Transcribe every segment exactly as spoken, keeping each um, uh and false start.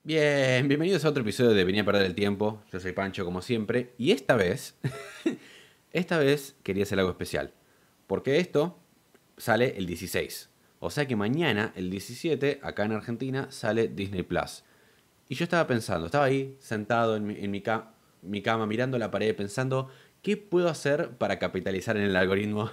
Bien, bienvenidos a otro episodio de Venía a perder el tiempo. Yo soy Pancho como siempre. Y esta vez, esta vez quería hacer algo especial. Porque esto sale el dieciséis. O sea que mañana, el diecisiete, acá en Argentina, sale Disney Plus. Y yo estaba pensando, estaba ahí sentado en mi, en mi, ca- mi cama mirando la pared pensando, ¿qué puedo hacer para capitalizar en el algoritmo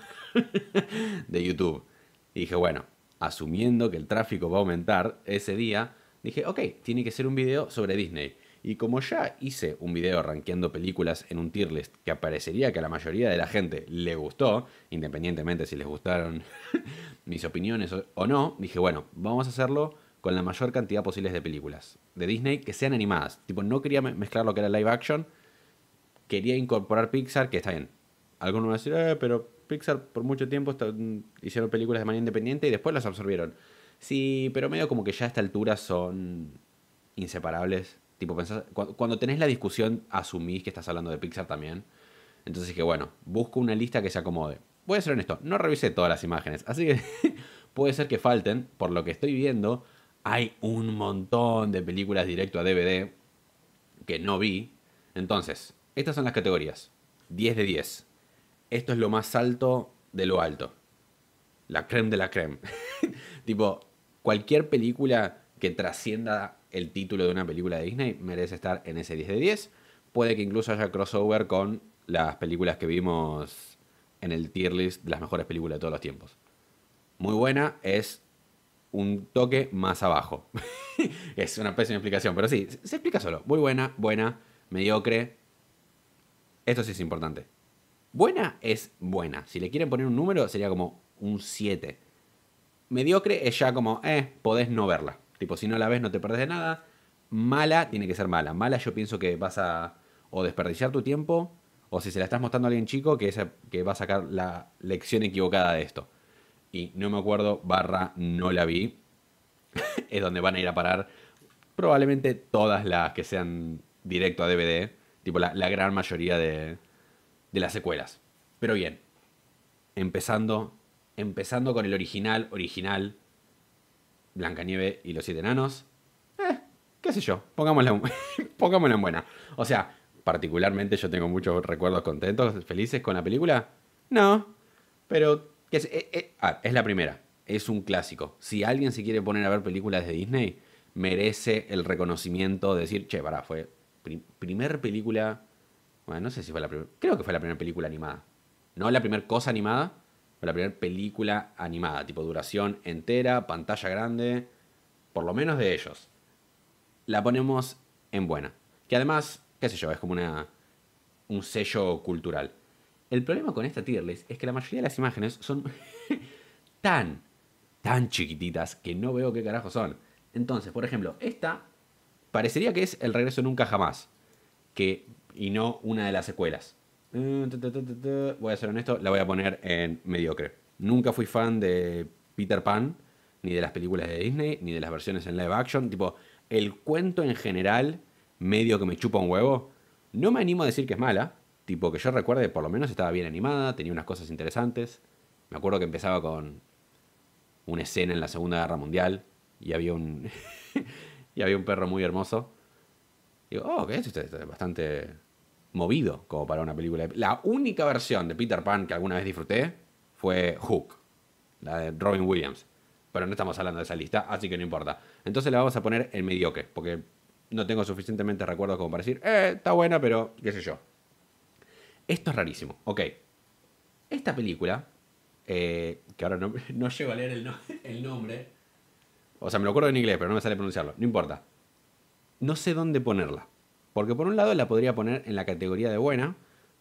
de YouTube? Y dije, bueno, asumiendo que el tráfico va a aumentar ese día, dije, ok, tiene que ser un video sobre Disney. Y como ya hice un video rankeando películas en un tier list que aparecería que a la mayoría de la gente le gustó, independientemente si les gustaron mis opiniones o, o no, dije, bueno, vamos a hacerlo con la mayor cantidad posible de películas de Disney que sean animadas. Tipo, no quería mezclar lo que era live action, quería incorporar Pixar, que está bien. Algunos van a decir, eh, pero Pixar por mucho tiempo está- hicieron películas de manera independiente y después las absorbieron. Sí, pero medio como que ya a esta altura son inseparables. Tipo, pensás, cu- cuando tenés la discusión, asumís que estás hablando de Pixar también. Entonces dije, bueno, busco una lista que se acomode. Voy a ser honesto, no revisé todas las imágenes, así que puede ser que falten. Por lo que estoy viendo, hay un montón de películas directo a D V D que no vi. Entonces, estas son las categorías. Diez de diez. Esto es lo más alto de lo alto. La creme de la creme. Tipo, cualquier película que trascienda el título de una película de Disney merece estar en ese diez de diez. Puede que incluso haya crossover con las películas que vimos en el tier list de las mejores películas de todos los tiempos. Muy buena es un toque más abajo. Es una pésima explicación, pero sí, se explica solo. Muy buena, buena, mediocre. Esto sí es importante. Buena es buena. Si le quieren poner un número, sería como un siete. Mediocre es ya como, eh, podés no verla. Tipo, si no la ves, no te perdés de nada. Mala tiene que ser mala. Mala yo pienso que vas a o desperdiciar tu tiempo, o si se la estás mostrando a alguien chico, que, esa- que va a sacar la lección equivocada de esto. Y no me acuerdo, barra, no la vi. Es donde van a ir a parar probablemente todas las que sean directo a D V D. Tipo, la, la gran mayoría de, de las secuelas. Pero bien, empezando, empezando con el original, original, Blancanieve y los Siete Enanos. Eh, qué sé yo, pongámosla, en- pongámosla en buena. O sea, particularmente yo tengo muchos recuerdos contentos, felices con la película. No, pero que es, eh, eh, ah, es la primera, es un clásico. Si alguien se quiere poner a ver películas de Disney, merece el reconocimiento de decir, che, pará, fue pri- primer película. Bueno, no sé si fue la primera. Creo que fue la primera película animada. No la primera cosa animada, pero la primera película animada. Tipo duración entera, pantalla grande. Por lo menos de ellos. La ponemos en buena. Que además, qué sé yo, es como una, un sello cultural. El problema con esta tier list es que la mayoría de las imágenes son tan, tan chiquititas que no veo qué carajo son. Entonces, por ejemplo, esta parecería que es El regreso nunca jamás que, y no una de las secuelas. Voy a ser honesto, la voy a poner en mediocre. Nunca fui fan de Peter Pan, ni de las películas de Disney, ni de las versiones en live action. Tipo, el cuento en general, medio que me chupa un huevo. No me animo a decir que es mala. Tipo, que yo recuerde, por lo menos estaba bien animada, tenía unas cosas interesantes. Me acuerdo que empezaba con una escena en la Segunda Guerra Mundial y había un, y había un perro muy hermoso. Digo, oh, que esto es bastante movido como para una película. La única versión de Peter Pan que alguna vez disfruté fue Hook, la de Robin Williams. Pero no estamos hablando de esa lista, así que no importa. Entonces la vamos a poner en mediocre, porque no tengo suficientemente recuerdos como para decir, eh, está buena, pero qué sé yo. Esto es rarísimo. Ok, esta película, eh, que ahora no, no llego a leer el, no- el nombre, o sea, me lo acuerdo en inglés, pero no me sale pronunciarlo, no importa. No sé dónde ponerla. Porque por un lado la podría poner en la categoría de buena,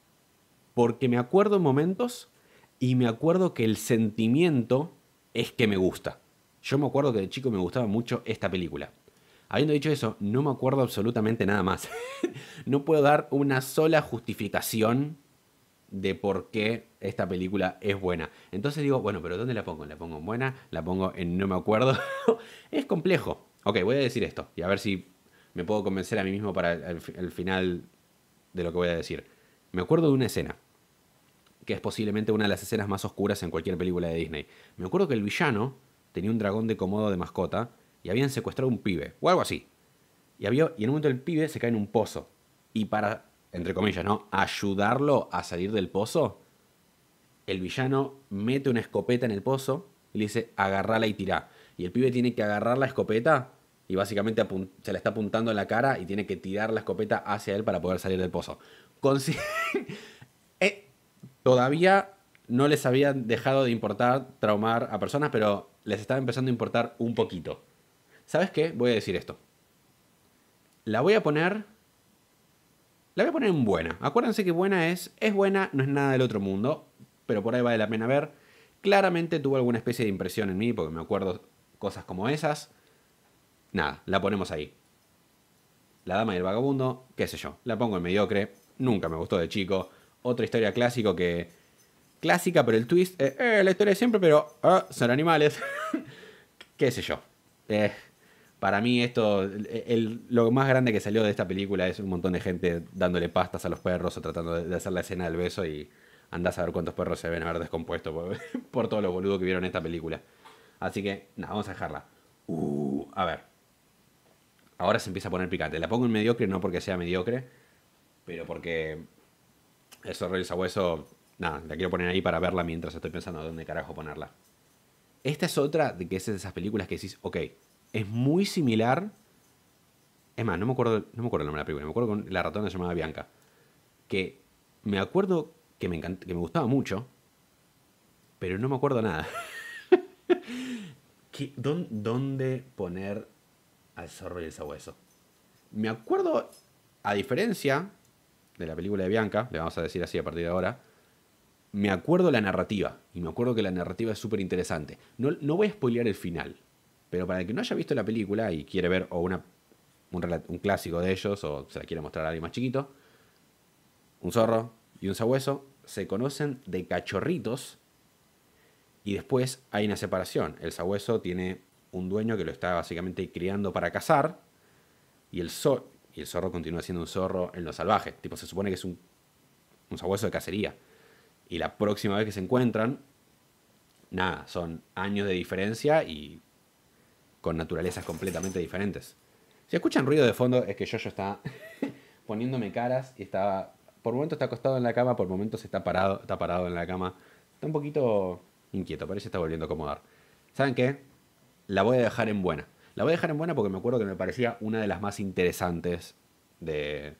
porque me acuerdo en momentos y me acuerdo que el sentimiento es que me gusta. Yo me acuerdo que de chico me gustaba mucho esta película. Habiendo dicho eso, no me acuerdo absolutamente nada más. No puedo dar una sola justificación de por qué esta película es buena. Entonces digo, bueno, pero ¿dónde la pongo? ¿La pongo en buena? ¿La pongo en no me acuerdo? Es complejo. Ok, voy a decir esto y a ver si me puedo convencer a mí mismo para el, el final de lo que voy a decir. Me acuerdo de una escena, que es posiblemente una de las escenas más oscuras en cualquier película de Disney. Me acuerdo que el villano tenía un dragón de Komodo de mascota y habían secuestrado a un pibe, o algo así. Y, había, y en un momento el pibe se cae en un pozo. Y para, entre comillas, ¿no? Ayudarlo a salir del pozo, el villano mete una escopeta en el pozo y le dice, agarrala y tirá. Y el pibe tiene que agarrar la escopeta y básicamente se la está apuntando en la cara y tiene que tirar la escopeta hacia él para poder salir del pozo. Consi eh, todavía no les había dejado de importar traumar a personas, pero les estaba empezando a importar un poquito. ¿Sabes qué? Voy a decir esto. La voy a poner... La voy a poner en buena. Acuérdense que buena es... Es buena, no es nada del otro mundo, pero por ahí vale la pena ver. Claramente tuvo alguna especie de impresión en mí, porque me acuerdo cosas como esas. Nada, la ponemos ahí. La dama y el vagabundo, qué sé yo. La pongo en mediocre. Nunca me gustó de chico. Otra historia clásico que... Clásica, pero el twist... Eh, eh, la historia de siempre, pero... Eh, son animales. Qué sé yo. Eh, para mí esto... El, el, lo más grande que salió de esta película es un montón de gente dándole pastas a los perros o tratando de, de hacer la escena del beso y... Andás a ver cuántos perros se ven haber descompuesto por, por todo lo boludo que vieron esta película. Así que, nada, vamos a dejarla. Uh, a ver. Ahora se empieza a poner picante. La pongo en mediocre no porque sea mediocre, pero porque el zorro y el sabueso, nada, la quiero poner ahí para verla mientras estoy pensando dónde carajo ponerla. Esta es otra de que es de esas películas que decís, ok, es muy similar. Es más, no me acuerdo, no me acuerdo el nombre de la película, me acuerdo con la ratona llamada Bianca. Que me acuerdo que me, encant que me gustaba mucho, pero no me acuerdo nada. ¿Qué, dónde, ¿Dónde poner al zorro y el sabueso? Me acuerdo, a diferencia de la película de Bianca, le vamos a decir así a partir de ahora, me acuerdo la narrativa, y me acuerdo que la narrativa es súper interesante. No, no voy a spoilear el final, pero para el que no haya visto la película y quiere ver o una, un, un clásico de ellos, o se la quiere mostrar a alguien más chiquito, un zorro y un sabueso se conocen de cachorritos y después hay una separación. El sabueso tiene un dueño que lo está básicamente criando para cazar y el, zo y el zorro continúa siendo un zorro en lo salvaje. Tipo, se supone que es un, un sabueso de cacería. Y la próxima vez que se encuentran, nada, son años de diferencia y con naturalezas completamente diferentes. Si escuchan ruido de fondo es que Yoyo está poniéndome caras y está... Por momentos está acostado en la cama, por momentos está parado, está parado en la cama. Está un poquito inquieto, parece que está volviendo a acomodar. ¿Saben qué? La voy a dejar en buena. La voy a dejar en buena porque me acuerdo que me parecía una de las más interesantes de,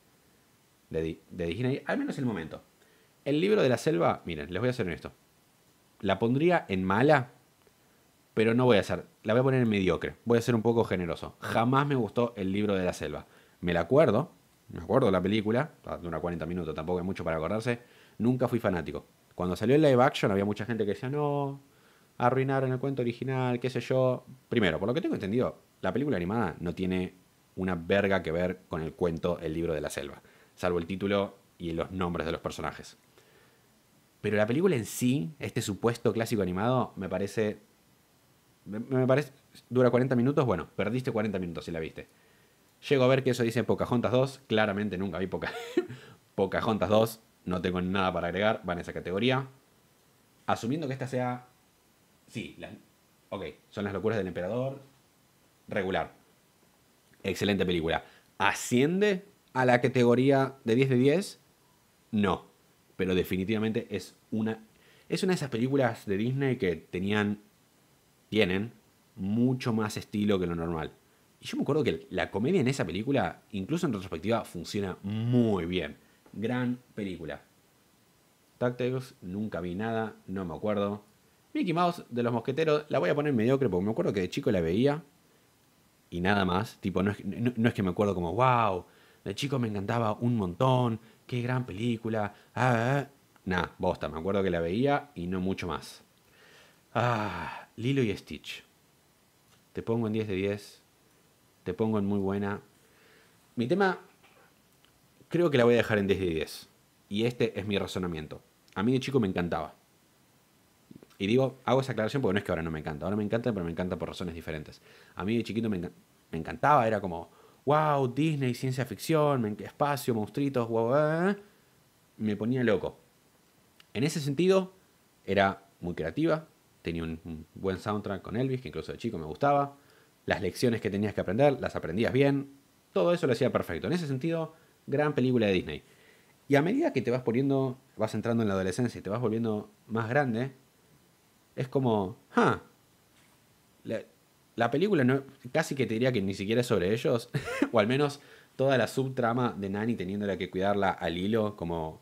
de, de Disney, al menos en el momento. El libro de la selva, miren, les voy a hacer esto. La pondría en mala, pero no voy a hacer, la voy a poner en mediocre. Voy a ser un poco generoso. Jamás me gustó el libro de la selva. Me la acuerdo, me acuerdo de la película, dura cuarenta minutos, tampoco hay mucho para acordarse. Nunca fui fanático. Cuando salió el live action había mucha gente que decía, no, arruinaron el cuento original, qué sé yo. Primero, por lo que tengo entendido, la película animada no tiene una verga que ver con el cuento El libro de la selva, salvo el título y los nombres de los personajes. Pero la película en sí, este supuesto clásico animado, me parece... Me, me parece... Dura cuarenta minutos, bueno, perdiste cuarenta minutos si la viste. Llego a ver que eso dice Pocahontas dos, claramente nunca vi Poca... Pocahontas dos, no tengo nada para agregar, va en esa categoría. Asumiendo que esta sea... Sí, la... ok, son las locuras del emperador, regular. Excelente película. ¿Asciende a la categoría de diez de diez? No. Pero definitivamente es una, es una de esas películas de Disney que tenían, tienen, mucho más estilo que lo normal. Y yo me acuerdo que la comedia en esa película, incluso en retrospectiva, funciona muy bien. Gran película. DuckTales, nunca vi nada, no me acuerdo. Mickey Mouse de los Mosqueteros, la voy a poner mediocre porque me acuerdo que de chico la veía y nada más. Tipo, no es, no, no es que me acuerdo como, wow, de chico me encantaba un montón, qué gran película. Ah, ah. Nah, bosta, me acuerdo que la veía y no mucho más. Ah, Lilo y Stitch. Te pongo en diez de diez. Te pongo en muy buena. Mi tema, creo que la voy a dejar en diez de diez. Y este es mi razonamiento. A mí de chico me encantaba. Y digo, hago esa aclaración porque no es que ahora no me encanta. Ahora me encanta, pero me encanta por razones diferentes. A mí de chiquito me, enc me encantaba. Era como, wow, Disney, ciencia ficción, espacio, monstruitos, wow, wow. Me ponía loco. En ese sentido, era muy creativa. Tenía un, un buen soundtrack con Elvis, que incluso de chico me gustaba. Las lecciones que tenías que aprender, las aprendías bien. todo eso lo hacía perfecto. En ese sentido, gran película de Disney. Y a medida que te vas poniendo, vas entrando en la adolescencia y te vas volviendo más grande, es como, ah, la, la película no, casi que te diría que ni siquiera es sobre ellos, o al menos toda la subtrama de Nani teniéndola que cuidarla al hilo como,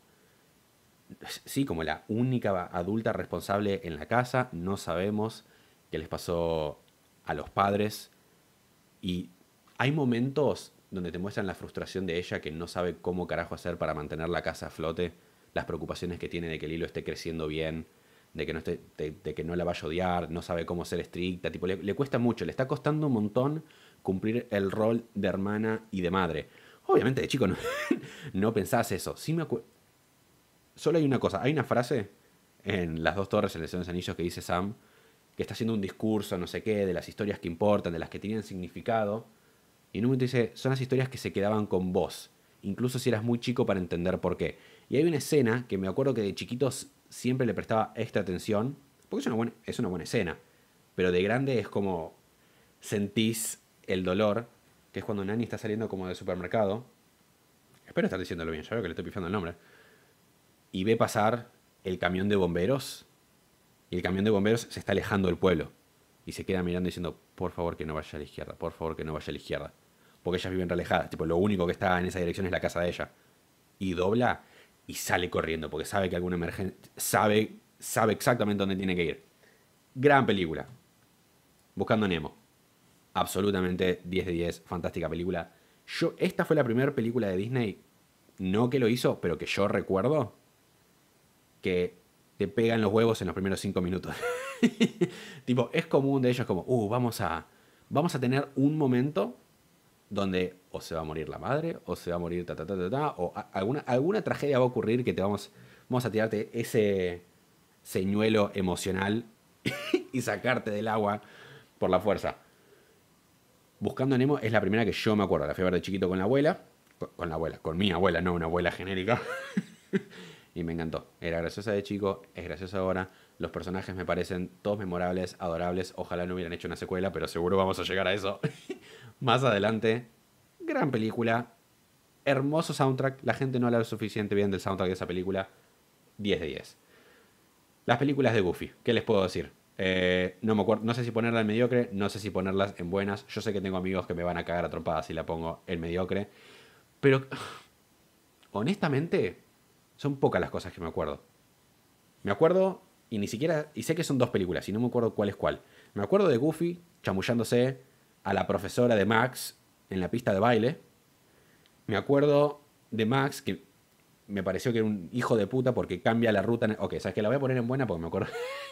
sí, como la única adulta responsable en la casa. No sabemos qué les pasó a los padres. Y hay momentos donde te muestran la frustración de ella que no sabe cómo carajo hacer para mantener la casa a flote. Las preocupaciones que tiene de que el hilo esté creciendo bien, de que no, esté, de, de que no la vaya a odiar, no sabe cómo ser estricta. Tipo, le, le cuesta mucho, le está costando un montón cumplir el rol de hermana y de madre. Obviamente de chico no, no pensás eso. Sí me acu- Solo hay una cosa, hay una frase en Las dos torres en el Señor de los Anillos que dice Sam, que está haciendo un discurso, no sé qué, de las historias que importan, de las que tenían significado. Y en un momento dice, son las historias que se quedaban con vos, incluso si eras muy chico para entender por qué. Y hay una escena que me acuerdo que de chiquitos siempre le prestaba extra atención, porque es una buena, es una buena escena, pero de grande es como sentís el dolor, que es cuando Nani está saliendo como del supermercado. Espero estar diciéndolo bien, ya veo que le estoy pifiando el nombre. Y ve pasar el camión de bomberos. Y el camión de bomberos se está alejando del pueblo. Y se queda mirando diciendo, por favor que no vaya a la izquierda, por favor que no vaya a la izquierda. Porque ellas viven realejadas. Tipo, lo único que está en esa dirección es la casa de ella. Y dobla y sale corriendo. Porque sabe que alguna emergencia. Sabe, sabe exactamente dónde tiene que ir. Gran película. Buscando a Nemo. Absolutamente diez de diez. Fantástica película. Yo, esta fue la primera película de Disney. No que lo hizo, pero que yo recuerdo. Que te pegan los huevos en los primeros cinco minutos. Tipo, es común de ellos como, uh, vamos a, vamos a tener un momento donde o se va a morir la madre, o se va a morir ta, ta, ta, ta, ta, o a- alguna, alguna tragedia va a ocurrir que te vamos, vamos a tirarte ese señuelo emocional y sacarte del agua por la fuerza. Buscando a Nemo es la primera que yo me acuerdo. La fui a ver de chiquito con la abuela. Con, con la abuela, con mi abuela, no una abuela genérica. Y me encantó. Era graciosa de chico, es graciosa ahora. Los personajes me parecen todos memorables, adorables. Ojalá no hubieran hecho una secuela, pero seguro vamos a llegar a eso más adelante. Gran película. Hermoso soundtrack. La gente no habla lo suficiente bien del soundtrack de esa película. diez de diez. Las películas de Goofy. ¿Qué les puedo decir? Eh, no me acuerdo, no sé si ponerla en mediocre, no sé si ponerlas en buenas. Yo sé que tengo amigos que me van a cagar a trompadas si la pongo en mediocre. Pero, honestamente, son pocas las cosas que me acuerdo. Me acuerdo, y ni siquiera, y sé que son dos películas, y no me acuerdo cuál es cuál. Me acuerdo de Goofy chamullándose a la profesora de Max en la pista de baile. Me acuerdo de Max, que me pareció que era un hijo de puta porque cambia la ruta. Ok, sabes que la voy a poner en buena porque me acuerdo.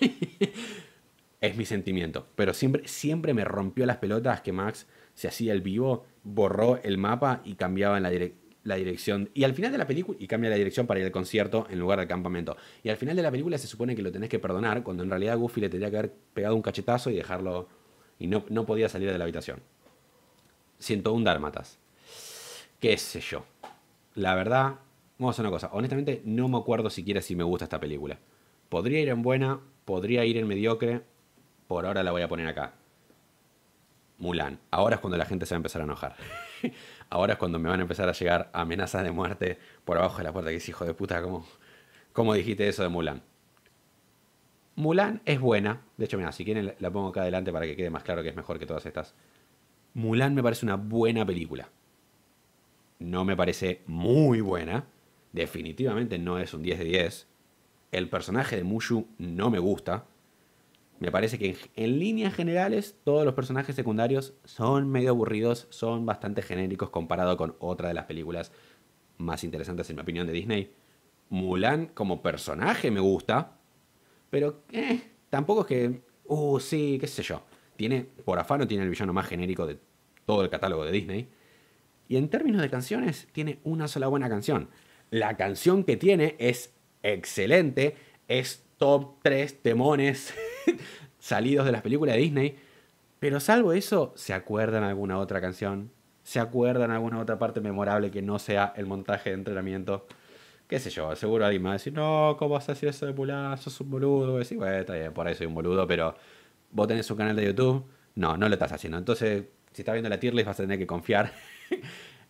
Es mi sentimiento. Pero siempre, siempre me rompió las pelotas que Max se hacía el vivo, borró el mapa y cambiaba en la, direc- la dirección. Y al final de la película, y cambia la dirección para ir al concierto en lugar del campamento. Y al final de la película se supone que lo tenés que perdonar, cuando en realidad Goofy le tendría que haber pegado un cachetazo y dejarlo. Y no, no podía salir de la habitación. ciento uno dálmatas. ¿Qué sé yo? La verdad, vamos a hacer una cosa. Honestamente, no me acuerdo siquiera si me gusta esta película. Podría ir en buena, podría ir en mediocre. Por ahora la voy a poner acá. Mulan. Ahora es cuando la gente se va a empezar a enojar. Ahora es cuando me van a empezar a llegar amenazas de muerte por abajo de la puerta. Que es hijo de puta, ¿cómo, cómo dijiste eso de Mulan? Mulan es buena. De hecho, mira, si quieren la pongo acá adelante para que quede más claro que es mejor que todas estas. Mulan me parece una buena película. No me parece muy buena. Definitivamente no es un diez de diez. El personaje de Mushu no me gusta. Me parece que en, en líneas generales todos los personajes secundarios son medio aburridos, son bastante genéricos comparado con otra de las películas más interesantes en mi opinión de Disney. Mulan como personaje me gusta, pero eh, tampoco es que, uh, sí, qué sé yo. Tiene, por afano tiene el villano más genérico de todo el catálogo de Disney. Y en términos de canciones, tiene una sola buena canción. La canción que tiene es excelente, es top tres temones salidos de las películas de Disney. Pero salvo eso, ¿se acuerdan alguna otra canción? ¿Se acuerdan alguna otra parte memorable que no sea el montaje de entrenamiento? Qué sé yo, seguro alguien me va a decir, no, ¿cómo vas a decir eso de Mulan? Sos un boludo. Voy a decir, bueno, está bien, por ahí soy un boludo, pero vos tenés un canal de YouTube. No, no lo estás haciendo. Entonces, si estás viendo la tier list vas a tener que confiar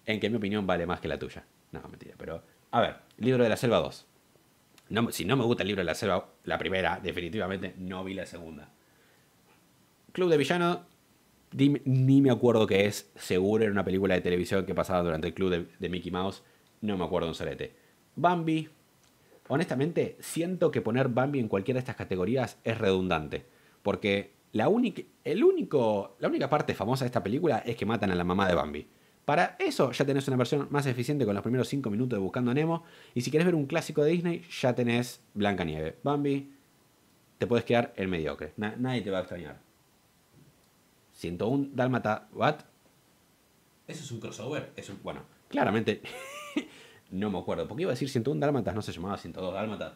en que en mi opinión vale más que la tuya. No, mentira, pero... A ver, Libro de la Selva dos. No, si no me gusta el Libro de la Selva, la primera, definitivamente no vi la segunda. Club de Villanos, ni me acuerdo qué es. Seguro era una película de televisión que pasaba durante el club de, de Mickey Mouse. No me acuerdo un solete. Bambi. Honestamente, siento que poner Bambi en cualquiera de estas categorías es redundante. Porque la, única, el único, la única parte famosa de esta película es que matan a la mamá de Bambi. Para eso ya tenés una versión más eficiente con los primeros cinco minutos de Buscando a Nemo. Y si querés ver un clásico de Disney, ya tenés Blancanieves. Bambi, te puedes quedar en mediocre. Na- nadie te va a extrañar. ciento uno Dálmata, ¿what? ¿Eso es un crossover? Es un, bueno, claramente no me acuerdo. Porque iba a decir ciento uno Dálmatas, no se llamaba ciento dos Dálmatas.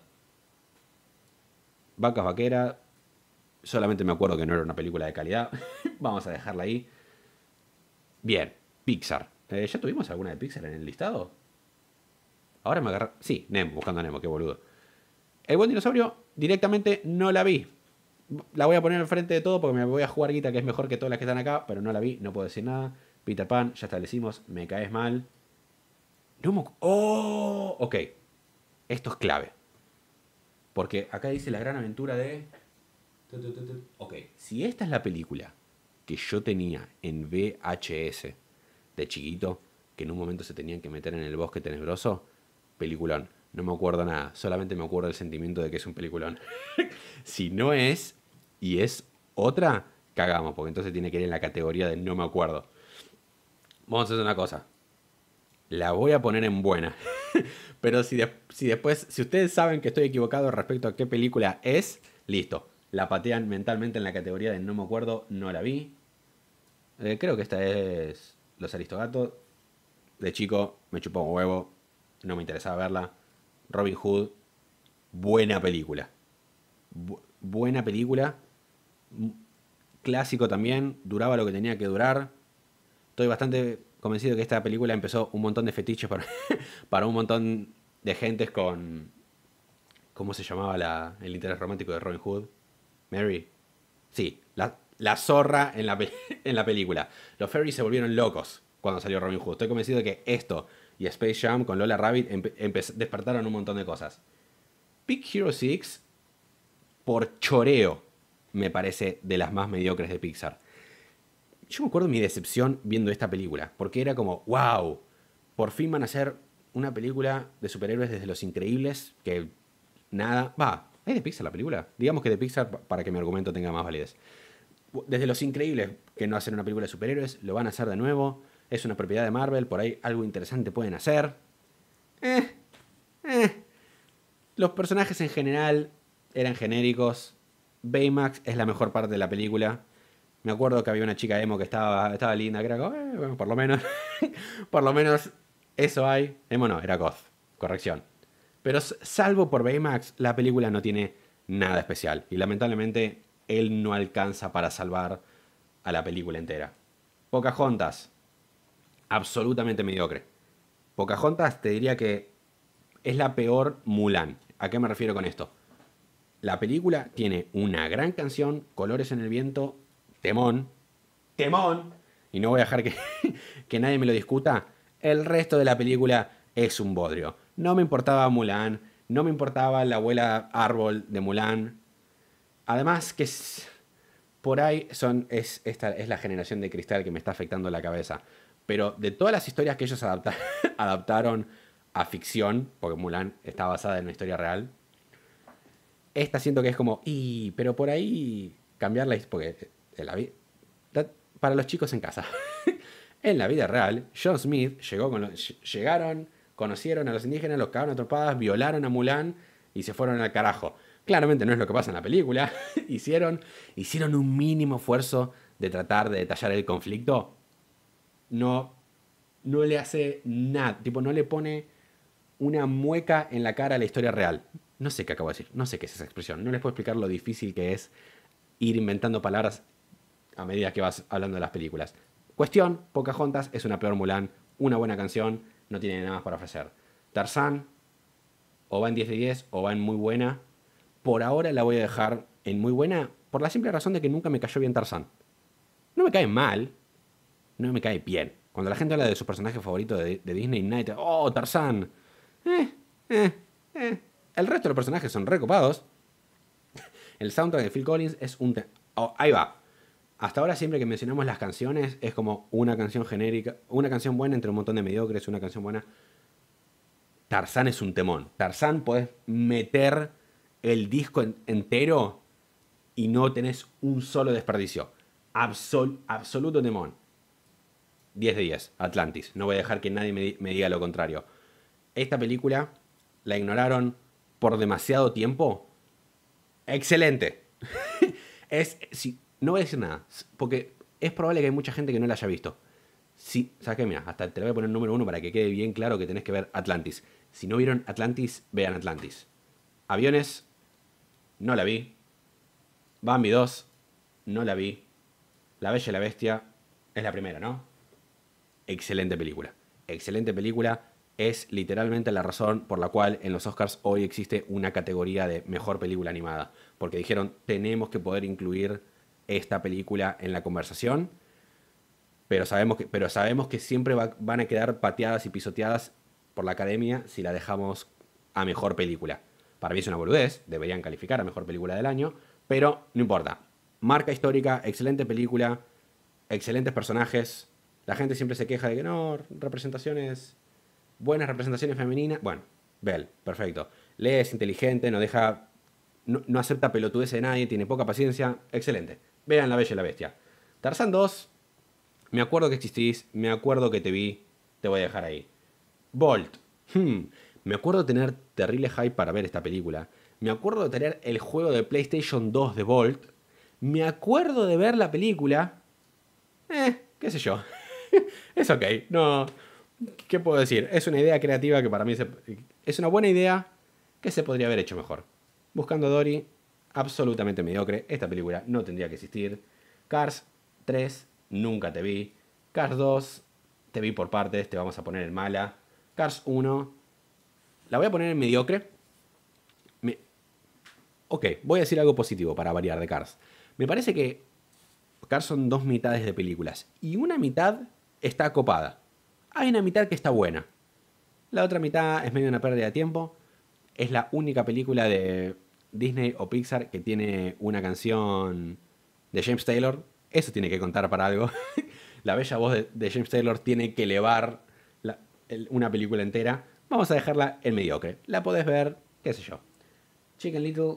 Vacas Vaqueras, solamente me acuerdo que no era una película de calidad. Vamos a dejarla ahí. Bien, Pixar. Eh, ¿Ya tuvimos alguna de Pixar en el listado? Ahora me agarra... Sí, Nemo, Buscando a Nemo, qué boludo. El Buen Dinosaurio, directamente no la vi. La voy a poner enfrente de todo porque me voy a jugar guita, que es mejor que todas las que están acá, pero no la vi, no puedo decir nada. Peter Pan, ya establecimos, me caes mal. No me... ¡Oh! Ok, esto es clave. Porque acá dice la gran aventura de... Ok, si esta es la película que yo tenía en V H S de chiquito, que en un momento se tenían que meter en el bosque tenebroso, peliculón. No me acuerdo nada, solamente me acuerdo del sentimiento de que es un peliculón. Si no es, y es otra, cagamos, porque entonces tiene que ir en la categoría de no me acuerdo. Vamos a hacer una cosa. La voy a poner en buena. Pero si, de- si después, si ustedes saben que estoy equivocado respecto a qué película es, listo. La patean mentalmente en la categoría de no me acuerdo, no la vi. Eh, creo que esta es Los Aristogatos. De chico me chupó un huevo, no me interesaba verla. Robin Hood, buena película. Bu- buena película. Clásico también, duraba lo que tenía que durar. Estoy bastante convencido que esta película empezó un montón de fetiches para, para un montón de gentes con... ¿Cómo se llamaba la, el interés romántico de Robin Hood? Mary. Sí, la, la zorra en la, pe- en la película. Los fairies se volvieron locos cuando salió Robin Hood. Estoy convencido de que esto y Space Jam con Lola Rabbit empe- empe- despertaron un montón de cosas. Big Hero seis, por choreo, me parece de las más mediocres de Pixar. Yo me acuerdo de mi decepción viendo esta película, porque era como, wow, por fin van a hacer una película de superhéroes desde Los Increíbles, que nada, va, ¿es de Pixar la película? Digamos que de Pixar pa- para que mi argumento tenga más validez. Desde Los Increíbles, que no hacen una película de superhéroes, lo van a hacer de nuevo, es una propiedad de Marvel, por ahí algo interesante pueden hacer. Eh, eh. Los personajes en general eran genéricos. Baymax es la mejor parte de la película. Me acuerdo que había una chica emo que estaba, estaba linda, que era como, eh, bueno, por lo menos, por lo menos eso hay. Emo no, era goth, corrección. Pero s- salvo por Baymax, la película no tiene nada especial. Y lamentablemente, él no alcanza para salvar a la película entera. Pocahontas, absolutamente mediocre. Pocahontas te diría que es la peor Mulan. ¿A qué me refiero con esto? La película tiene una gran canción, Colores en el Viento, temón, temón, y no voy a dejar que, que nadie me lo discuta. El resto de la película es un bodrio. No me importaba Mulan, no me importaba la abuela árbol de Mulan. Además que es- por ahí son, es, esta es la generación de cristal que me está afectando la cabeza. Pero de todas las historias que ellos adapta- adaptaron a ficción, porque Mulan está basada en una historia real, esta siento que es como, y, pero por ahí cambiarla, porque en la vi- da- para los chicos en casa. En la vida real, John Smith llegó con los, llegaron, conocieron a los indígenas, los cagaron a trompadas, violaron a Mulan y se fueron al carajo. Claramente no es lo que pasa en la película. hicieron, hicieron un mínimo esfuerzo de tratar de detallar el conflicto. No, no le hace nada, tipo, no le pone una mueca en la cara a la historia real. No sé qué acabo de decir, no sé qué es esa expresión. No les puedo explicar lo difícil que es ir inventando palabras a medida que vas hablando de las películas. Cuestión, Pocahontas es una peor Mulan, una buena canción, no tiene nada más para ofrecer. Tarzán, o va en diez de diez o va en muy buena. Por ahora la voy a dejar en muy buena por la simple razón de que nunca me cayó bien Tarzán. No me cae mal, no me cae bien. Cuando la gente habla de sus personajes favoritos de, de Disney, Night, oh, Tarzán. Eh, eh, eh. El resto de los personajes son recopados. El soundtrack de Phil Collins es un... Te oh, ahí va. Hasta ahora siempre que mencionamos las canciones es como una canción genérica, una canción buena entre un montón de mediocres, una canción buena. Tarzán es un temón. Tarzán podés meter el disco en entero y no tenés un solo desperdicio. Absol absoluto temón. diez de diez. Atlantis. No voy a dejar que nadie me, me diga lo contrario. Esta película la ignoraron por demasiado tiempo. Excelente. es, si, no voy a decir nada, porque es probable que hay mucha gente que no la haya visto. Si, ¿sabes qué? Mira, hasta te lo voy a poner número uno para que quede bien claro que tenés que ver Atlantis. Si no vieron Atlantis, vean Atlantis. Aviones, no la vi. Bambi dos, no la vi. La Bella y la Bestia es la primera, ¿no? Excelente película. Excelente película. Es literalmente la razón por la cual en los Oscars hoy existe una categoría de mejor película animada. Porque dijeron, tenemos que poder incluir esta película en la conversación. Pero sabemos que, pero sabemos que siempre va, van a quedar pateadas y pisoteadas por la academia si la dejamos a mejor película. Para mí es una boludez. Deberían calificar a mejor película del año. Pero no importa. Marca histórica, excelente película, excelentes personajes. La gente siempre se queja de que no, representaciones... Buenas representaciones femeninas. Bueno, Belle, perfecto. Lee, es inteligente, no deja. No, no acepta pelotudeces de nadie, tiene poca paciencia. Excelente. Vean La Bella y la Bestia. Tarzán dos. Me acuerdo que existís, me acuerdo que te vi. Te voy a dejar ahí. Bolt. Hmm. Me acuerdo de tener terrible hype para ver esta película. Me acuerdo de tener el juego de PlayStation dos de Bolt. Me acuerdo de ver la película. Eh, qué sé yo. Es ok. No. ¿Qué puedo decir? Es una idea creativa que para mí se, es una buena idea que se podría haber hecho mejor. Buscando a Dory, absolutamente mediocre. Esta película no tendría que existir. Cars tres, nunca te vi. Cars dos, te vi por partes, te vamos a poner en mala. Cars uno, la voy a poner en mediocre. Me... Ok, voy a decir algo positivo para variar de Cars. Me parece que Cars son dos mitades de películas y una mitad está copada. Hay una mitad que está buena. La otra mitad es medio una pérdida de tiempo. Es la única película de Disney o Pixar que tiene una canción de James Taylor. Eso tiene que contar para algo. La bella voz de, de James Taylor tiene que elevar la, el, una película entera. Vamos a dejarla en mediocre. La podés ver, qué sé yo. Chicken Little...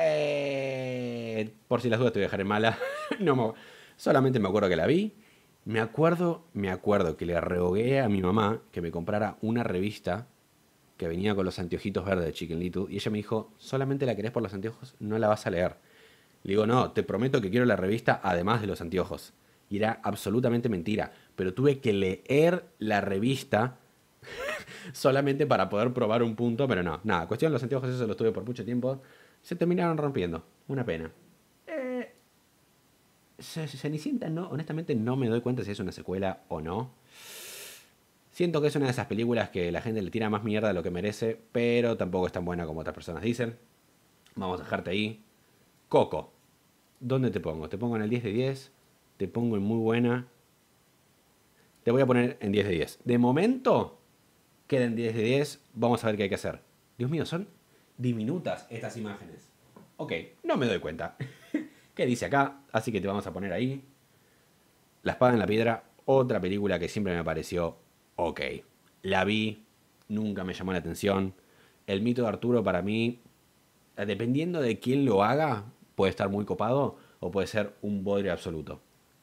Eh, por si las dudas te voy a dejar en mala. no me, solamente me acuerdo que la vi. Me acuerdo, me acuerdo que le rogué a mi mamá que me comprara una revista que venía con los anteojitos verdes de Chicken Little y ella me dijo, solamente la querés por los anteojos, no la vas a leer. Le digo, no, te prometo que quiero la revista además de los anteojos. Y era absolutamente mentira, pero tuve que leer la revista solamente para poder probar un punto, pero no, nada, cuestión de los anteojos, eso lo tuve por mucho tiempo, se terminaron rompiendo, una pena. Eh... Cenicienta, no, honestamente no me doy cuenta si es una secuela o no. Siento que es una de esas películas que la gente le tira más mierda de lo que merece, pero tampoco es tan buena como otras personas dicen. Vamos a dejarte ahí. Coco. ¿Dónde te pongo? ¿Te pongo en el diez de diez? ¿Te pongo en muy buena? Te voy a poner en diez de diez. De momento, queda en diez de diez. Vamos a ver qué hay que hacer. Dios mío, son diminutas estas imágenes. Ok, no me doy cuenta. ¿Qué dice acá? Así que te vamos a poner ahí. La espada en la piedra, otra película que siempre me pareció ok. La vi, nunca me llamó la atención. El mito de Arturo para mí, dependiendo de quién lo haga, puede estar muy copado o puede ser un bodrio absoluto.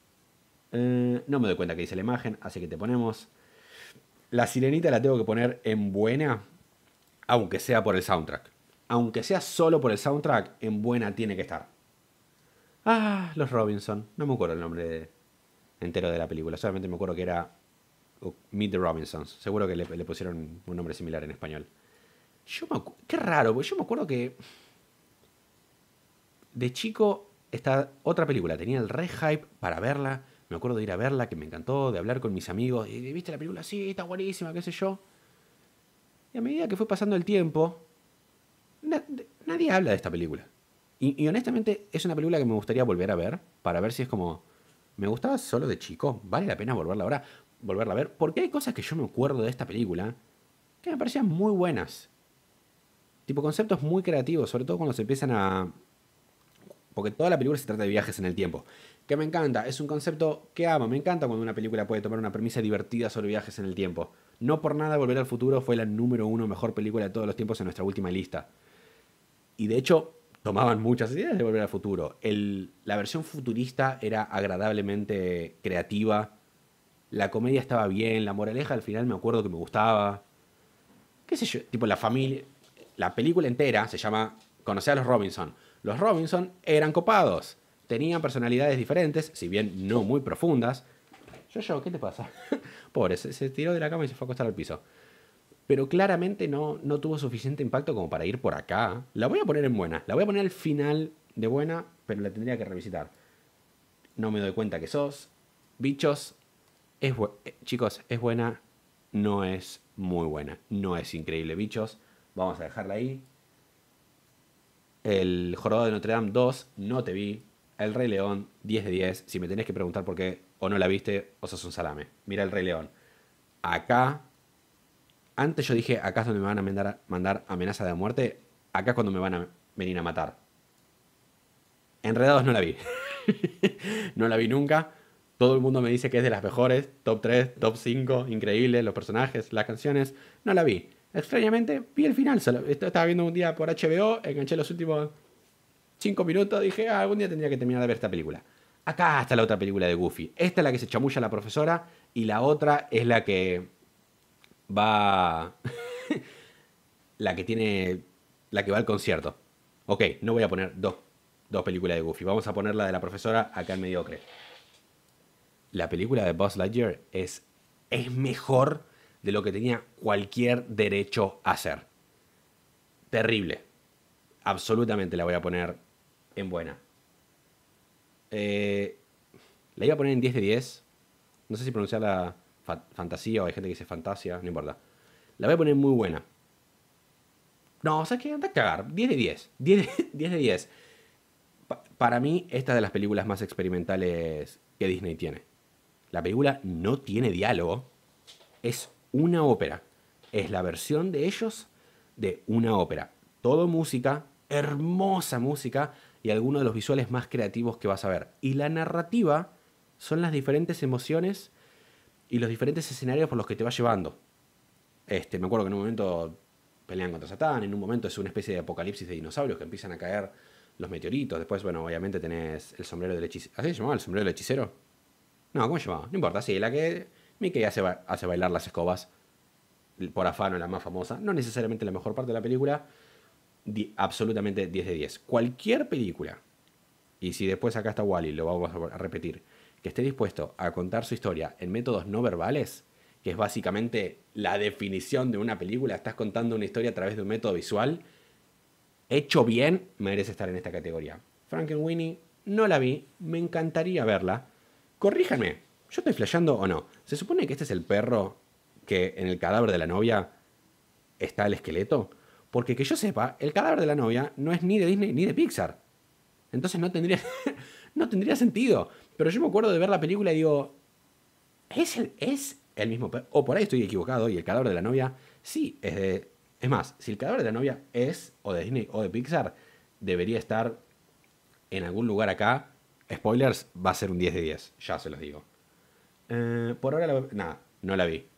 Eh, no me doy cuenta que dice la imagen, así que te ponemos... La Sirenita la tengo que poner en buena, aunque sea por el soundtrack. Aunque sea solo por el soundtrack, en buena tiene que estar. Ah, los Robinson. No me acuerdo el nombre de, entero de la película. Solamente me acuerdo que era uh, Meet the Robinsons. Seguro que le, le pusieron un nombre similar en español. Yo me Qué raro, porque yo me acuerdo que de chico esta otra película tenía el re hype para verla. Me acuerdo de ir a verla, que me encantó, de hablar con mis amigos. Y, ¿viste la película? Sí, está buenísima, qué sé yo. Y a medida que fue pasando el tiempo, na nadie habla de esta película. Y, y honestamente es una película que me gustaría volver a ver, para ver si es como... Me gustaba solo de chico, vale la pena volverla ahora. volverla a ver, porque hay cosas que yo me acuerdo de esta película que me parecían muy buenas. Tipo conceptos muy creativos, sobre todo cuando se empiezan a... Porque toda la película se trata de viajes en el tiempo. Que me encanta, es un concepto que amo. Me encanta cuando una película puede tomar una premisa divertida sobre viajes en el tiempo. No por nada Volver al Futuro fue la número uno mejor película de todos los tiempos en nuestra última lista. Y de hecho, tomaban muchas ideas de Volver al Futuro. El, la versión futurista era agradablemente creativa. La comedia estaba bien. La moraleja al final me acuerdo que me gustaba. ¿Qué sé yo? Tipo, la familia... La película entera se llama Conocer a los Robinson. Los Robinson eran copados. Tenían personalidades diferentes, si bien no muy profundas. Yo, yo, ¿qué te pasa? Pobre, se, se tiró de la cama y se fue a acostar al piso. Pero claramente no, no tuvo suficiente impacto como para ir por acá. La voy a poner en buena. La voy a poner al final de buena, pero la tendría que revisitar. No me doy cuenta que sos. Bichos, es bu- eh, chicos, es buena, no es muy buena. No es increíble, Bichos. Vamos a dejarla ahí. El Jorobado de Notre Dame dos, no te vi. El Rey León, diez de diez. Si me tenés que preguntar por qué o no la viste, o sos un salame. Mira El Rey León. Acá, antes yo dije, acá es donde me van a mandar, mandar amenaza de muerte. Acá es cuando me van a venir a matar. Enredados no la vi. No la vi nunca. Todo el mundo me dice que es de las mejores. Top tres, top cinco, increíble. Los personajes, las canciones. No la vi. Extrañamente, vi el final. Solo- esto estaba viendo un día por H B O. Enganché los últimos cinco minutos. Dije, ah, algún día tendría que terminar de ver esta película. Acá está la otra película de Goofy. Esta es la que se chamulla la profesora. Y la otra es la que va... la que tiene... La que va al concierto. Ok, no voy a poner dos, dos películas de Goofy. Vamos a poner la de la profesora acá en mediocre. La película de Buzz Lightyear es, es mejor de lo que tenía cualquier derecho a ser. Terrible. Absolutamente la voy a poner en buena. Eh, la iba a poner en diez de diez. No sé si pronunciarla fa- fantasía o hay gente que dice fantasia, no importa. La voy a poner muy buena. No, o sea que anda a cagar. diez de diez. diez de, diez de diez. Pa- para mí, esta es de las películas más experimentales que Disney tiene. La película no tiene diálogo. Es una ópera. Es la versión de ellos de una ópera. Todo música, hermosa música y algunos de los visuales más creativos que vas a ver. Y la narrativa son las diferentes emociones y los diferentes escenarios por los que te va llevando. Este, me acuerdo que en un momento pelean contra Satán, en un momento es una especie de apocalipsis de dinosaurios que empiezan a caer los meteoritos. Después, bueno, obviamente tenés el sombrero del hechicero. ¿Así se llamaba el sombrero del hechicero? No, ¿cómo se llamaba? No importa, sí, la que Mickey hace, ba- hace bailar las escobas. Por afano, la más famosa. No necesariamente la mejor parte de la película. Di- absolutamente diez de diez. Cualquier película, y si después acá está Wally, lo vamos a repetir, que esté dispuesto a contar su historia en métodos no verbales, que es básicamente la definición de una película, estás contando una historia a través de un método visual, hecho bien, merece estar en esta categoría. Frankenweenie, no la vi, me encantaría verla. Corríjanme, ¿yo estoy flasheando o no? ¿Se supone que este es el perro que en el cadáver de la novia está el esqueleto? Porque que yo sepa, el cadáver de la novia no es ni de Disney ni de Pixar. Entonces no tendría, no tendría sentido. Pero yo me acuerdo de ver la película y digo, ¿es el, es el mismo perro? O por ahí estoy equivocado y el cadáver de la novia sí es de... Es más, si el cadáver de la novia es o de Disney o de Pixar, debería estar en algún lugar acá. Spoilers, va a ser un diez de diez, ya se los digo. Eh, por ahora, la- nada, no la vi.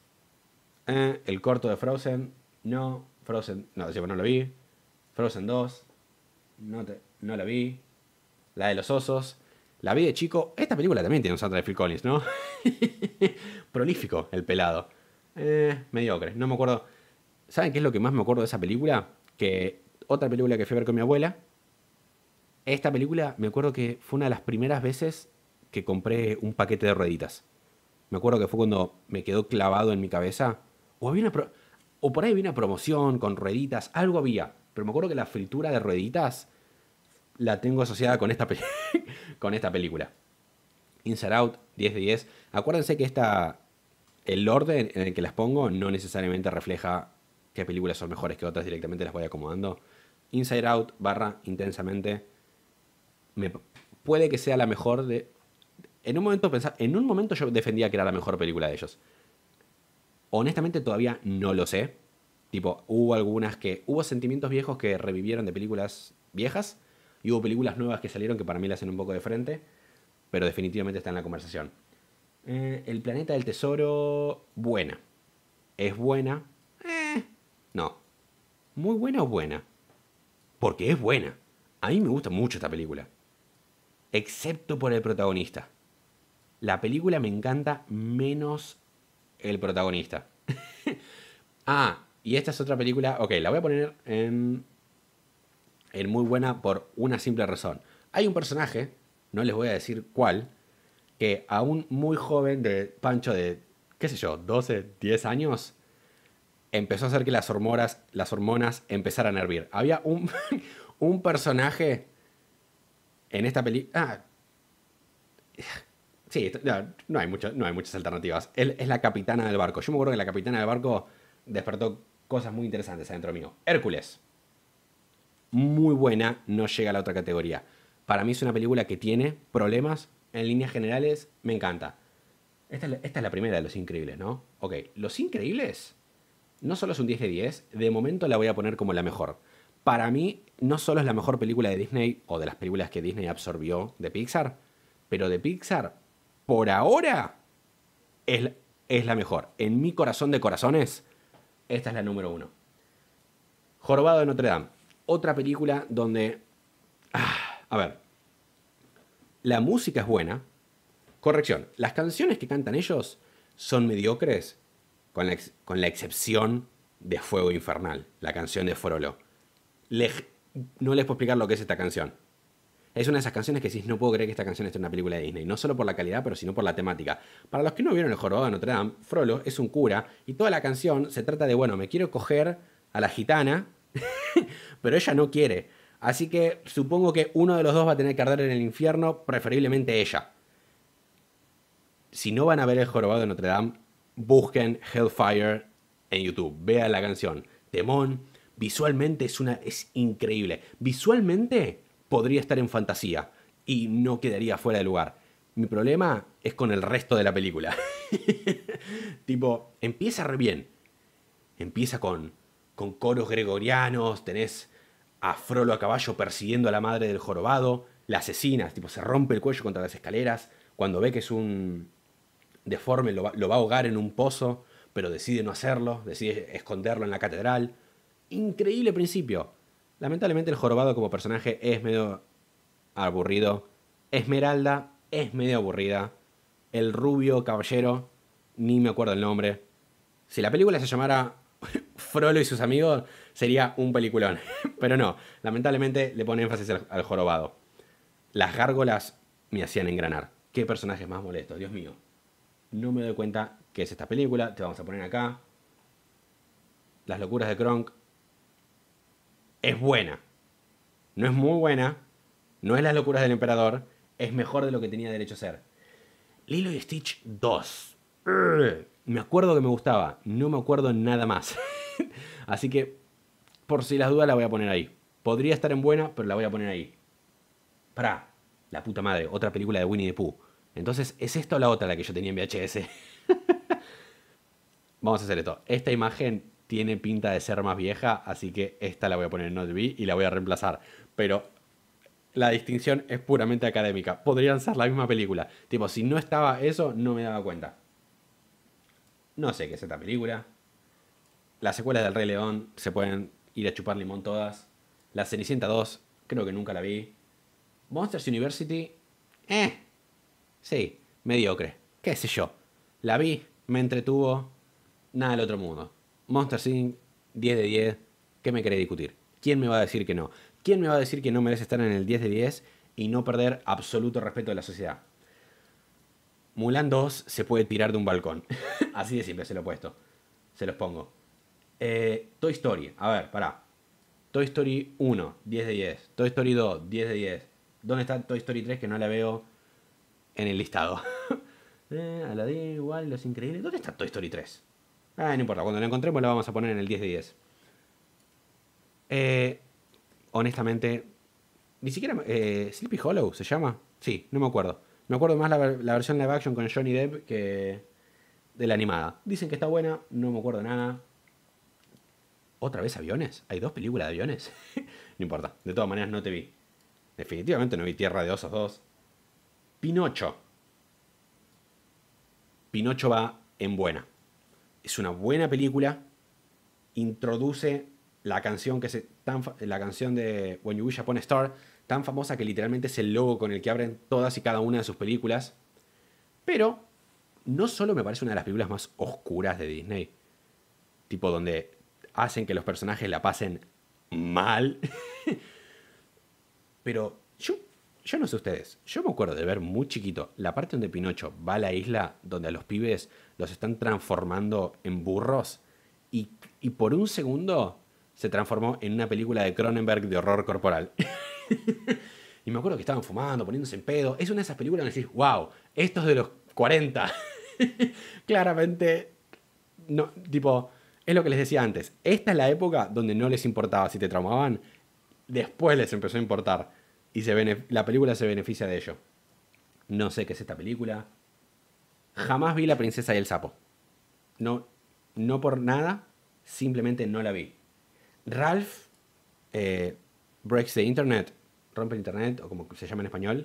Eh, el corto de Frozen, no. Frozen, no, decimos, no lo vi. Frozen dos, no, te- no la vi. La de los osos, la vi de chico. Esta película también tiene un soundtrack de Phil Collins, ¿no? Prolífico, el pelado. Eh, mediocre, no me acuerdo. ¿Saben qué es lo que más me acuerdo de esa película? Que otra película que fui a ver con mi abuela. Esta película me acuerdo que fue una de las primeras veces que compré un paquete de rueditas. Me acuerdo que fue cuando me quedó clavado en mi cabeza. O, había una pro- o por ahí había una promoción con rueditas, algo había. Pero me acuerdo que la fritura de rueditas la tengo asociada con esta, pe- con esta película. Inside Out, diez de diez. Acuérdense que esta, el orden en el que las pongo no necesariamente refleja qué películas son mejores que otras, directamente las voy acomodando. Inside Out barra intensamente. Me, puede que sea la mejor de... En un momento pensa- en un momento yo defendía que era la mejor película de ellos. Honestamente todavía no lo sé. Tipo, hubo algunas que... Hubo sentimientos viejos que revivieron de películas viejas. Y hubo películas nuevas que salieron que para mí le hacen un poco de frente. Pero definitivamente está en la conversación. Eh, El planeta del tesoro... Buena. ¿Es buena? Eh, no. ¿Muy buena o buena? Porque es buena. A mí me gusta mucho esta película. Excepto por el protagonista. La película me encanta menos el protagonista. Ah, y esta es otra película. Ok, la voy a poner en, en muy buena por una simple razón. Hay un personaje, no les voy a decir cuál, que aún muy joven, de Pancho de, qué sé yo, doce, diez años, empezó a hacer que las hormonas, las hormonas empezaran a hervir. Había un, un personaje en esta película. Ah, sí, no, no hay mucho- no hay muchas alternativas. Él es la capitana del barco. Yo me acuerdo que la capitana del barco despertó cosas muy interesantes adentro mío. Hércules. Muy buena, no llega a la otra categoría. Para mí es una película que tiene problemas. En líneas generales, me encanta. Esta es la, esta es la primera de Los Increíbles, ¿no? Ok, Los Increíbles no solo es un diez de diez, de momento la voy a poner como la mejor. Para mí, no solo es la mejor película de Disney o de las películas que Disney absorbió de Pixar, pero de Pixar, por ahora, es, es la mejor. En mi corazón de corazones, esta es la número uno. Jorobado de Notre Dame. Otra película donde... ah, a ver, la música es buena. Corrección, las canciones que cantan ellos son mediocres, con la, ex- con la excepción de Fuego Infernal, la canción de Frollo. Le- no les puedo explicar lo que es esta canción. Es una de esas canciones que decís, no puedo creer que esta canción esté en una película de Disney. No solo por la calidad, pero sino por la temática. Para los que no vieron El Jorobado de Notre Dame, Frollo es un cura y toda la canción se trata de, bueno, me quiero coger a la gitana, pero ella no quiere. Así que supongo que uno de los dos va a tener que arder en el infierno, preferiblemente ella. Si no van a ver El Jorobado de Notre Dame, busquen Hellfire en YouTube. Vean la canción. Temón, visualmente es, una, es increíble. Visualmente podría estar en fantasía y no quedaría fuera de lugar. Mi problema es con el resto de la película. Tipo, empieza re bien. Empieza con, con coros gregorianos, tenés a Frollo a caballo persiguiendo a la madre del jorobado, la asesina, tipo, se rompe el cuello contra las escaleras, cuando ve que es un deforme lo va, lo va a ahogar en un pozo, pero decide no hacerlo, decide esconderlo en la catedral. Increíble principio. Lamentablemente el jorobado como personaje es medio aburrido. Esmeralda es medio aburrida. El rubio caballero, ni me acuerdo el nombre. Si la película se llamara Frollo y sus amigos, sería un peliculón. Pero no, lamentablemente le pone énfasis al, al jorobado. Las gárgolas me hacían engranar. Qué personajes más molestos, Dios mío. No me doy cuenta que es esta película. Te vamos a poner acá. Las locuras de Kronk. Es buena. No es muy buena. No es las locuras del emperador. Es mejor de lo que tenía derecho a ser. Lilo y Stitch dos. Urgh. Me acuerdo que me gustaba. No me acuerdo nada más. Así que, por si las dudas, la voy a poner ahí. Podría estar en buena, pero la voy a poner ahí. Pará. La puta madre. Otra película de Winnie the Pooh. Entonces, ¿es esta o la otra la que yo tenía en V H S? Vamos a hacer esto. Esta imagen tiene pinta de ser más vieja, así que esta la voy a poner en Not V y la voy a reemplazar. Pero la distinción es puramente académica. Podrían ser la misma película. Tipo, si no estaba eso, no me daba cuenta. No sé qué es esta película. Las secuelas del Rey León se pueden ir a chupar limón todas. La Cenicienta dos, creo que nunca la vi. Monsters University, eh, sí, mediocre. ¿Qué sé yo? La vi, me entretuvo, nada del otro mundo. Monsters inc, diez de diez. ¿Qué me querés discutir? ¿Quién me va a decir que no? ¿Quién me va a decir que no merece estar en el diez de diez y no perder absoluto respeto de la sociedad? Mulan dos se puede tirar de un balcón. Así de simple se lo he puesto. Se los pongo. Eh, Toy Story. A ver, pará. Toy Story uno, diez de diez. Toy Story dos, diez de diez. ¿Dónde está Toy Story tres que no la veo en el listado? eh, Aladdin, igual, Los Increíbles. ¿Dónde está Toy Story tres? Ah, no importa. Cuando la encontremos la vamos a poner en el diez de diez. Eh, honestamente, ni siquiera... Eh, ¿Sleepy Hollow se llama? Sí, no me acuerdo. Me acuerdo más la, la versión live action con Johnny Depp que de la animada. Dicen que está buena, no me acuerdo nada. ¿Otra vez aviones? ¿Hay dos películas de aviones? No importa, de todas maneras no te vi. Definitivamente no vi Tierra de Osos dos. Pinocho. Pinocho va en buena. Es una buena película. Introduce la canción que se tan la canción de When You Wish Upon a Star, tan famosa que literalmente es el logo con el que abren todas y cada una de sus películas. Pero no solo me parece una de las películas más oscuras de Disney, tipo donde hacen que los personajes la pasen mal, pero yo, yo no sé ustedes, yo me acuerdo de ver muy chiquito la parte donde Pinocho va a la isla donde a los pibes los están transformando en burros y, y por un segundo se transformó en una película de Cronenberg de horror corporal. Y me acuerdo que estaban fumando, poniéndose en pedo. Es una de esas películas donde decís, wow, esto es de los cuarenta. Claramente, no, tipo, es lo que les decía antes. Esta es la época donde no les importaba si te traumaban. Después les empezó a importar. Y se la película se beneficia de ello. No sé qué es esta película. Jamás vi La princesa y el sapo. No, no por nada, simplemente no la vi. Ralph eh, Breaks the Internet, rompe el internet, o como se llama en español,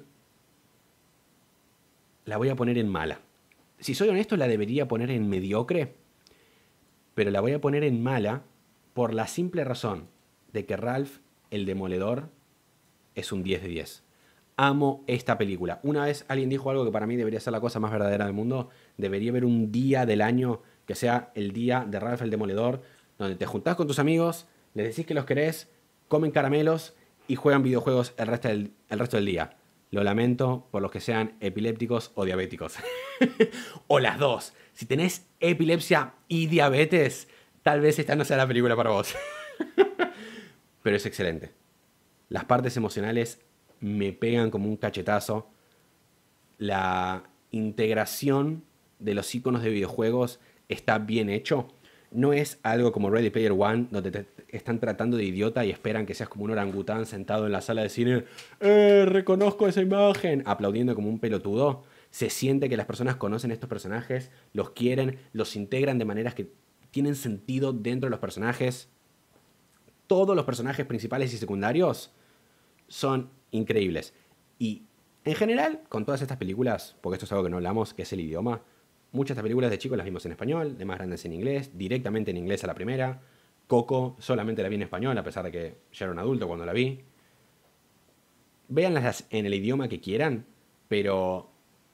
la voy a poner en mala. Si soy honesto, la debería poner en mediocre, pero la voy a poner en mala por la simple razón de que Ralph, el Demoledor, es un diez de diez. Amo esta película. Una vez alguien dijo algo que para mí debería ser la cosa más verdadera del mundo. Debería haber un día del año que sea el día de Ralph el Demoledor, donde te juntás con tus amigos, les decís que los querés, comen caramelos y juegan videojuegos el resto del, el resto del día. Lo lamento por los que sean epilépticos o diabéticos. O las dos. Si tenés epilepsia y diabetes, tal vez esta no sea la película para vos. Pero es excelente. Las partes emocionales me pegan como un cachetazo. La integración de los iconos de videojuegos está bien hecho. No es algo como Ready Player One, donde te están tratando de idiota y esperan que seas como un orangután sentado en la sala de cine. ¡Eh, reconozco esa imagen! Aplaudiendo como un pelotudo. Se siente que las personas conocen estos personajes, los quieren, los integran de maneras que tienen sentido dentro de los personajes. Todos los personajes principales y secundarios son increíbles. Y en general, con todas estas películas, porque esto es algo que no hablamos, que es el idioma, muchas de estas películas de chicos las vimos en español, de más grandes en inglés, directamente en inglés a la primera. Coco solamente la vi en español, a pesar de que ya era un adulto cuando la vi. Véanlas en el idioma que quieran, pero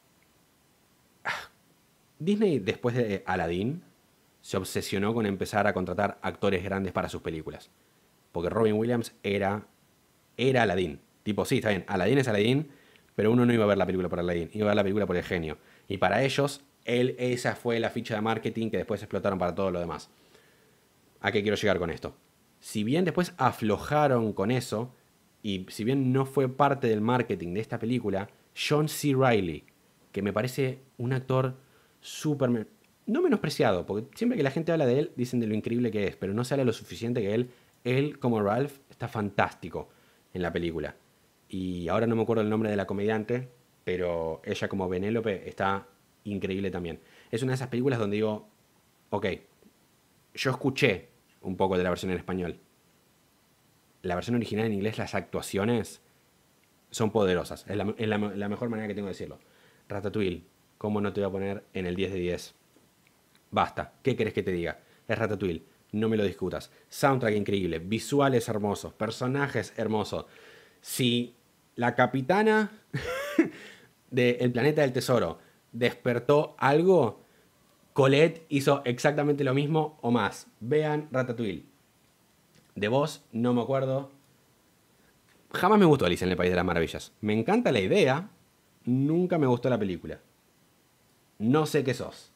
Disney, después de Aladdin, se obsesionó con empezar a contratar actores grandes para sus películas. Porque Robin Williams era, era Aladdin. Tipo, sí, está bien, Aladdin es Aladdin, pero uno no iba a ver la película por Aladdin, iba a ver la película por el genio. Y para ellos, él, esa fue la ficha de marketing que después explotaron para todo lo demás. ¿A qué quiero llegar con esto? Si bien después aflojaron con eso, y si bien no fue parte del marketing de esta película, John C. Reilly, que me parece un actor súper... no menospreciado, porque siempre que la gente habla de él, dicen de lo increíble que es, pero no se habla lo suficiente que él, él como Ralph, está fantástico en la película. Y ahora no me acuerdo el nombre de la comediante, pero ella como Benélope está increíble también. Es una de esas películas donde digo, ok, yo escuché un poco de la versión en español. La versión original en inglés, las actuaciones son poderosas. Es la, es la, la mejor manera que tengo de decirlo. Ratatouille, ¿cómo no te voy a poner en el diez de diez? Basta, ¿qué querés que te diga? Es Ratatouille, no me lo discutas. Soundtrack increíble, visuales hermosos, personajes hermosos. Si la capitana del planeta del tesoro despertó algo, Colette hizo exactamente lo mismo o más. Vean Ratatouille. De vos, no me acuerdo. Jamás me gustó Alicia en el País de las Maravillas. Me encanta la idea, nunca me gustó la película. No sé qué sos.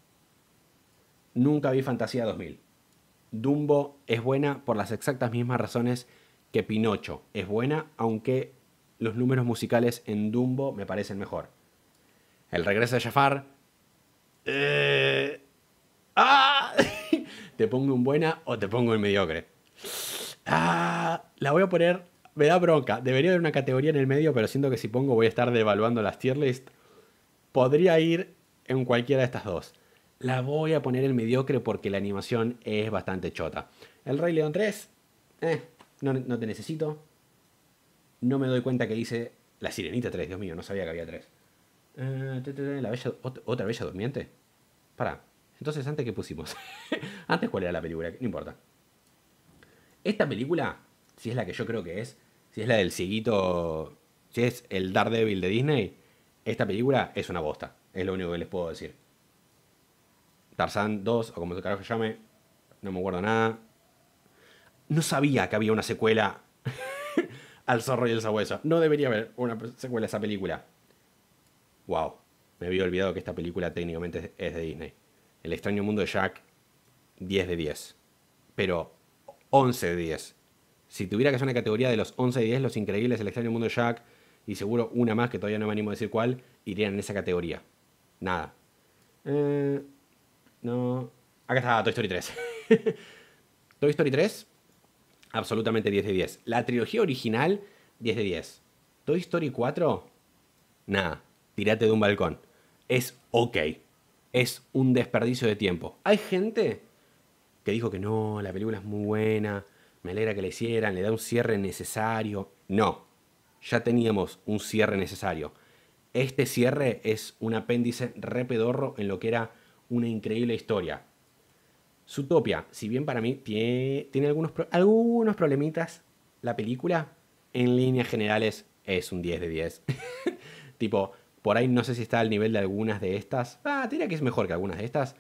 Nunca vi Fantasía dos mil. Dumbo es buena por las exactas mismas razones que Pinocho es buena, aunque los números musicales en Dumbo me parecen mejor. El regreso de Jafar... Eh, ¡Ah! ¿Te pongo en buena o te pongo en mediocre? Ah, la voy a poner Me da bronca. Debería haber una categoría en el medio, pero siento que si pongo voy a estar devaluando las tier list. Podría ir en cualquiera de estas dos. La voy a poner en mediocre porque la animación es bastante chota. El Rey León tres, eh, no, no te necesito. No me doy cuenta que hice La Sirenita tres, Dios mío, no sabía que había tres. Eh, la bella, ¿Otra Bella Durmiente? Pará, entonces antes que pusimos. Antes cuál era la película, no importa. Esta película, si es la que yo creo que es, si es la del cieguito, si es el Daredevil de Disney, esta película es una bosta. Es lo único que les puedo decir. Tarzán dos, o como se carajo se llame, no me acuerdo nada. No sabía que había una secuela al Zorro y el Sabueso. No debería haber una secuela a esa película. Wow, me había olvidado que esta película técnicamente es de Disney. El extraño mundo de Jack, diez de diez. Pero once de diez. Si tuviera que hacer una categoría de los once de diez, Los Increíbles, El extraño mundo de Jack, y seguro una más que todavía no me animo a decir cuál, irían en esa categoría. Nada. Eh, no. Acá está Toy Story tres. Toy Story tres, absolutamente diez de diez. La trilogía original, diez de diez. Toy Story cuatro, nada. Tirate de un balcón. Es ok. Es un desperdicio de tiempo. Hay gente que dijo que no, la película es muy buena, me alegra que la hicieran, le da un cierre necesario. No, ya teníamos un cierre necesario. Este cierre es un apéndice re pedorro en lo que era una increíble historia. Zootopia, si bien para mí tiene, tiene algunos, algunos problemitas, la película, en líneas generales, es un diez de diez. Tipo, por ahí no sé si está al nivel de algunas de estas. Ah, diría que es mejor que algunas de estas.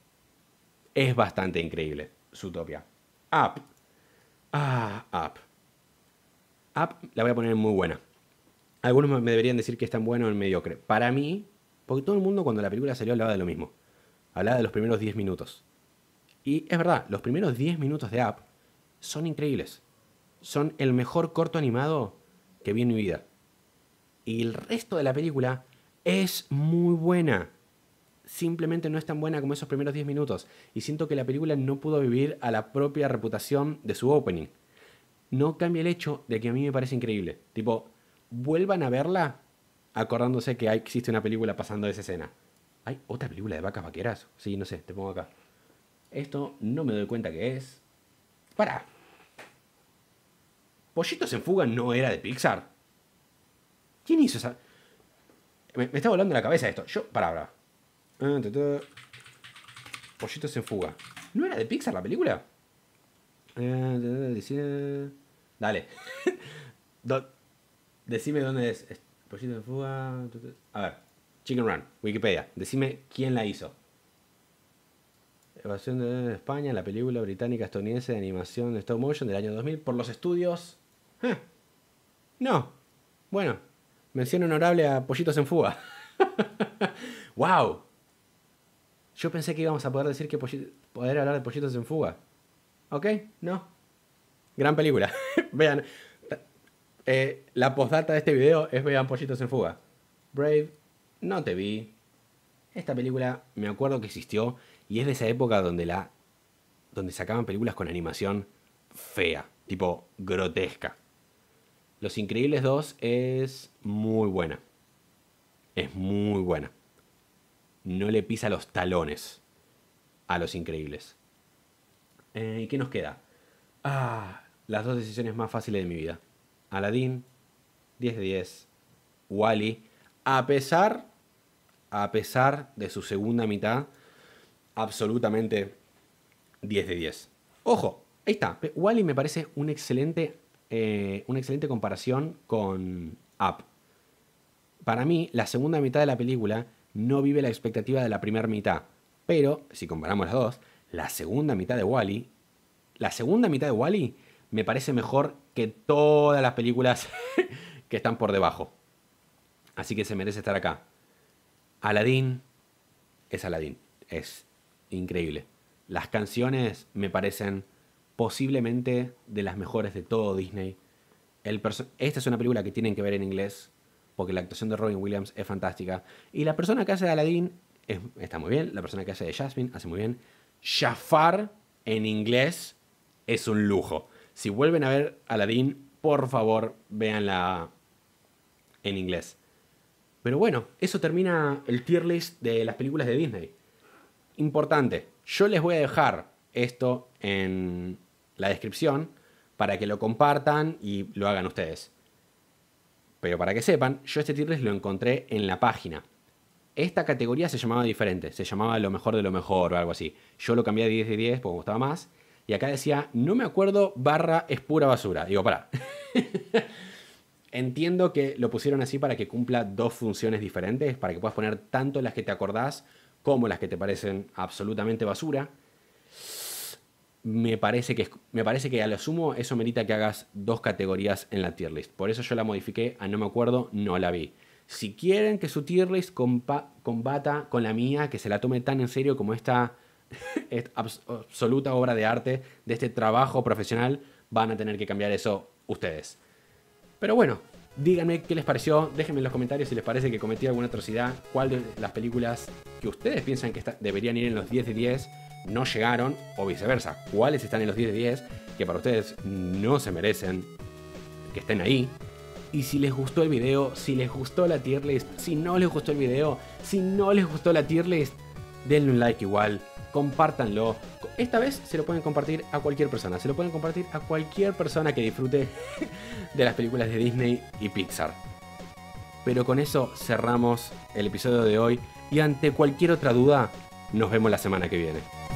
Es bastante increíble, Zootopia. Up. Ah, Up. Up la voy a poner muy buena. Algunos me deberían decir que es tan bueno o en mediocre. Para mí, porque todo el mundo cuando la película salió hablaba de lo mismo. Hablaba de los primeros diez minutos. Y es verdad, los primeros diez minutos de Up son increíbles. Son el mejor corto animado que vi en mi vida. Y el resto de la película es muy buena. Simplemente no es tan buena como esos primeros diez minutos. Y siento que la película no pudo vivir a la propia reputación de su opening. No cambia el hecho de que a mí me parece increíble. Tipo, vuelvan a verla acordándose que hay, existe una película pasando esa escena. ¿Hay otra película de vacas vaqueras? Sí, no sé, te pongo acá. Esto no me doy cuenta que es... Pará. ¿Pollitos en Fuga no era de Pixar? ¿Quién hizo esa...? Me, me está volando la cabeza esto. Yo... Pará, pará. Pollitos en Fuga. ¿No era de Pixar la película? Dale. Do... Decime dónde es. Pollitos en Fuga... A ver. Chicken Run. Wikipedia. Decime quién la hizo. Evasión de España, la película británica estadounidense de animación de stop motion del año dos mil por los estudios... Eh, no. Bueno, mención honorable a Pollitos en Fuga. ¡Wow! Yo pensé que íbamos a poder decir que pollitos, poder hablar de Pollitos en Fuga. ¿Ok? No. Gran película. Vean. Eh, la postdata de este video es vean Pollitos en Fuga. Brave, no te vi. Esta película me acuerdo que existió y es de esa época donde la donde sacaban películas con animación fea, tipo grotesca. Los Increíbles dos es muy buena. Es muy buena. No le pisa los talones a Los Increíbles. Eh, ¿Y qué nos queda? Ah, las dos decisiones más fáciles de mi vida. Aladdin, diez de diez. Wall-E, a pesar, a pesar de su segunda mitad, absolutamente diez de diez. Ojo, ahí está. Wall-E me parece un excelente, eh, una excelente comparación con Up. Para mí, la segunda mitad de la película no vive la expectativa de la primera mitad. Pero, si comparamos las dos, la segunda mitad de Wall-E, la segunda mitad de Wall-E me parece mejor que todas las películas que están por debajo. Así que se merece estar acá. Aladdin es Aladdin. Es increíble. Las canciones me parecen posiblemente de las mejores de todo Disney. El Esta es una película que tienen que ver en inglés porque la actuación de Robin Williams es fantástica. Y la persona que hace de Aladdin es, está muy bien. La persona que hace de Jasmine hace muy bien. Jafar en inglés es un lujo. Si vuelven a ver Aladdin, por favor, véanla en inglés. Pero bueno, eso termina el tier list de las películas de Disney. Importante, yo les voy a dejar esto en la descripción para que lo compartan y lo hagan ustedes. Pero para que sepan, yo este tier list lo encontré en la página. Esta categoría se llamaba diferente, se llamaba lo mejor de lo mejor o algo así. Yo lo cambié a diez de diez porque me gustaba más. Y acá decía, no me acuerdo, barra es pura basura. Digo, pará. Entiendo que lo pusieron así para que cumpla dos funciones diferentes, para que puedas poner tanto las que te acordás como las que te parecen absolutamente basura. Me parece que, me parece que a lo sumo eso merita que hagas dos categorías en la tier list. Por eso yo la modifiqué a no me acuerdo, no la vi. Si quieren que su tier list combata con la mía, que se la tome tan en serio como esta absoluta obra de arte de este trabajo profesional, van a tener que cambiar eso ustedes. Pero bueno, díganme qué les pareció, déjenme en los comentarios si les parece que cometí alguna atrocidad, cuál de las películas que ustedes piensan que está, deberían ir en los diez de diez no llegaron, o viceversa, cuáles están en los diez de diez que para ustedes no se merecen que estén ahí. Y si les gustó el video, si les gustó la tier list, si no les gustó el video, si no les gustó la tier list, denle un like igual, compártanlo. Esta vez se lo pueden compartir a cualquier persona, se lo pueden compartir a cualquier persona que disfrute de las películas de Disney y Pixar. Pero con eso cerramos el episodio de hoy y ante cualquier otra duda, nos vemos la semana que viene.